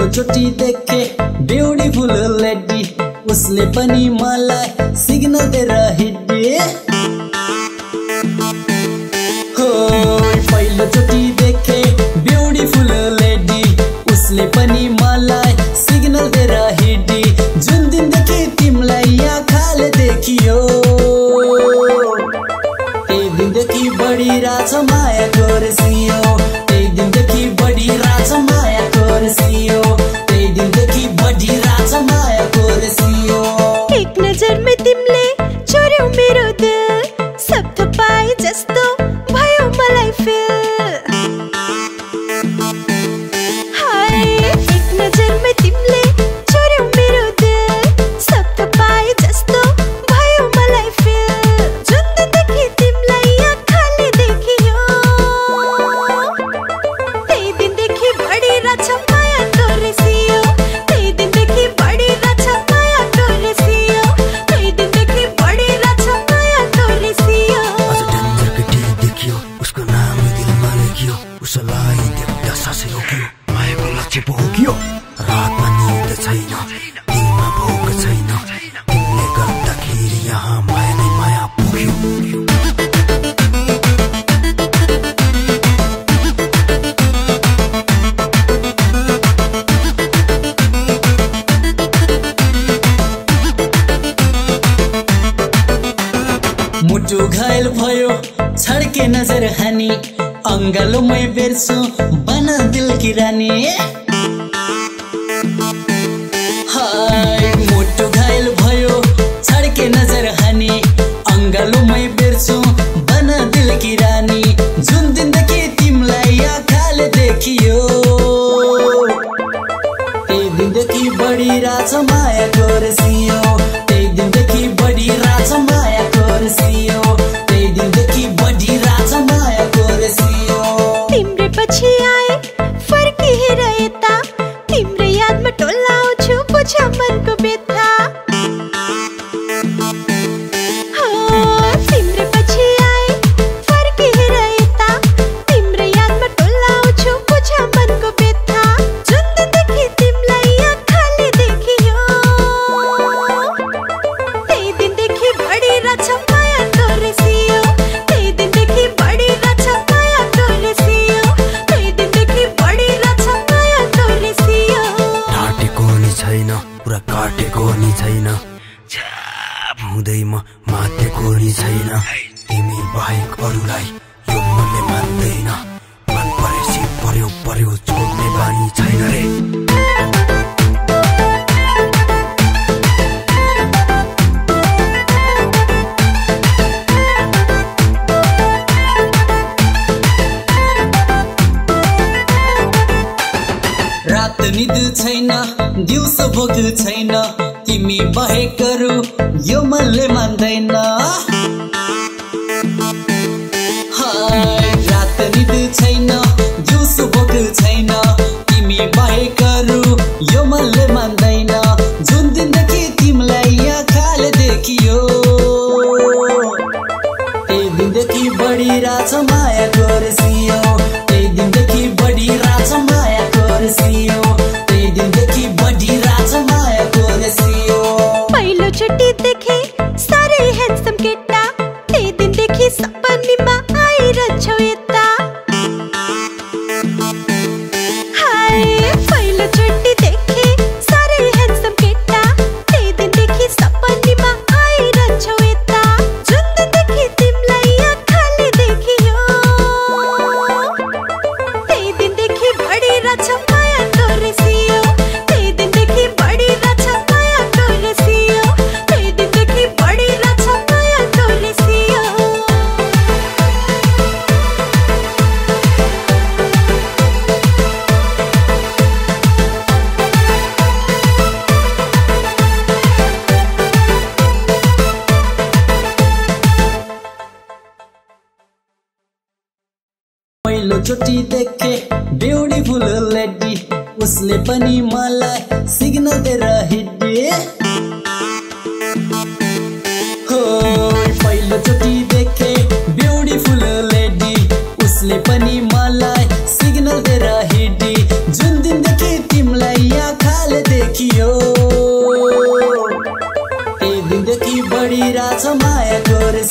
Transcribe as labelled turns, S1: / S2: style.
S1: पहिलोचोटि देखे beautiful lady, उसले पनि मलाई सिग्नल दिएर हिँडे। हो पहिलोचोटि देखे ब्युटिफुल लेडी, उसले पनि मलाई सिग्नल दिएर हिँडे। जुन दिनदेखि तिमीलाई आँखाले देखियो, त्यही दिनदेखि बढिरहेछ मायाको रसियो। त्यही दिनदेखि बढिरहेछ मायाको रसियो। त्यही दिनदेखि बढिरहेछ मायाको रसियो।
S2: एक नजरमै तिमीले चोर्यौ मेरो दिल, सब थोक पाए जस्तो भयो मलाई फिल। हाय एक नजरमै तिमीले चोर्यौ मेरो दिल, सब थोक पाए जस्तो भयो मलाई फिल। जुन दिनदेखि तिमीलाई आँखाले देखियो, त्यही दिनदेखि बढिरहेछ मायाको रसियो। त्यही दिनदेखि बढिरहेछ मायाको रसियो। त्यही दिनदेखि बढिरहेछ मायाको रसियो।
S3: आज डेन्जर केटी देखियो, उसको नाम दिलमा लेखियो। उसलाई देख्दा सासै रोकियो, मायाको लक्ष्य बोकियो। रातमा निद छैन, दिनमा भोक छैन, तिमीले गर्दाखेरि यहाँ माया नै माया पुग्यो।
S1: मुटु घायल भयो छड्के नजर हानी, अंगालोमै बेर्छु बना दिल की रानी। हाय मुटु घायल भयो छड्के नजर हानी, अंगालोमै बेर्छु बना दिल की रानी। जुन दिनदेखि तिमीलाई आँखाले देखियो, त्यही दिनदेखि बढिरहेछ मायाको रसियो। त्यही दिनदेखि बढिरहेछ मायाको रसियो। त्यही दिनदेखि बढिरहेछ मायाको रसियो।
S2: तिम्रै पछि आए फर्किएर यता, तिम्रै यादमा टोलाउँछु बुझ मनको व्यथा। तिम्रै पछि आए फर्किएर यता, तिम्रै यादमा टोलाउँछु बुझ मनको व्यथा। जुन दिनदेखि तिमीलाई आँखाले देखियो, त्यही दिनदेखि बढिरहेछ मायाको रसियो। त्यही दिनदेखि बढिरहेछ मायाको रसियो। त्यही दिनदेखि बढिरहेछ मायाको रसियो।
S3: ढाँटेको नि छैन, पुरा काटेको नि छैन, छ्याप हुँदै म मातेको नि छैन। तिमी बाहेक अरूलाई यो मनले मान्दैन, मन परेपछि पर्यो पर्यो छोड्ने बानी छैन रे।
S1: रात निद छैन, दिउँसो भोक छैन, तिमी बाहेक अरू यो मनले मान्दैन। हाय रात निद छैन, दिउँसो भोक छैन, तिमी बाहेक अरू यो मनले मान्दैन। जुन दिनदेखि तिमीलाई आँखाले देखियो, त्यही दिनदेखि बढिरहेछ मायाको रसियो। त्यही दिनदेखि बढिरहेछ मायाको रसियो। त्यही दिनदेखि बढिरहेछ मायाको रसियो।
S2: पहिलोचोटि देखे साह्रै ह्यान्डसम केटा, त्यही दिनदेखि सपनीमा आइरहन्छौ यता। हाय पहिलोचोटि देखे साह्रै ह्यान्डसम केटा, त्यही दिनदेखि सपनीमा आइरहन्छौ यता। जुन दिनदेखि तिमीलाई आँखाले देखियो, त्यही दिनदेखि बढिरहेछ मायाको रसियो। त्यही दिनदेखि बढिरहेछ मायाको रसियो। त्यही दिनदेखि बढिरहेछ मायाको रसियो।
S1: पहिलोचोटि देखे ब्युटिफुल लेडी, उसले पनि मलाई सिग्नल दिएर हिँडे। हो पहिलोचोटि देखे ब्युटिफुल लेडी, उसले पनि मलाई सिग्नल दिएर हिँडे। जुन दिनदेखि तिमीलाई गोर